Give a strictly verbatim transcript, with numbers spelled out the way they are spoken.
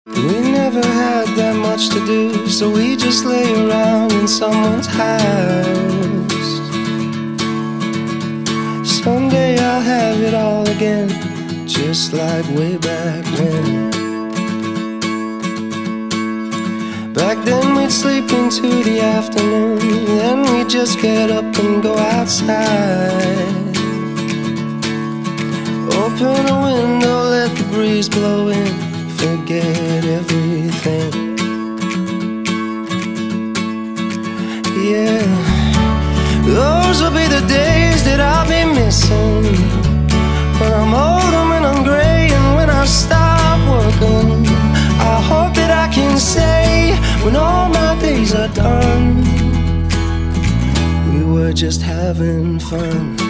We never had that much to do, so we just lay around in someone's house. Someday I'll have it all again, just like way back when. Back then we'd sleep into the afternoon, then we'd just get up and go outside. Open a window, let the breeze blow in, forget everything. Yeah, those will be the days that I'll be missing, when I'm old and when I'm gray and when I stop working. I hope that I can say, when all my days are done, we were just having fun.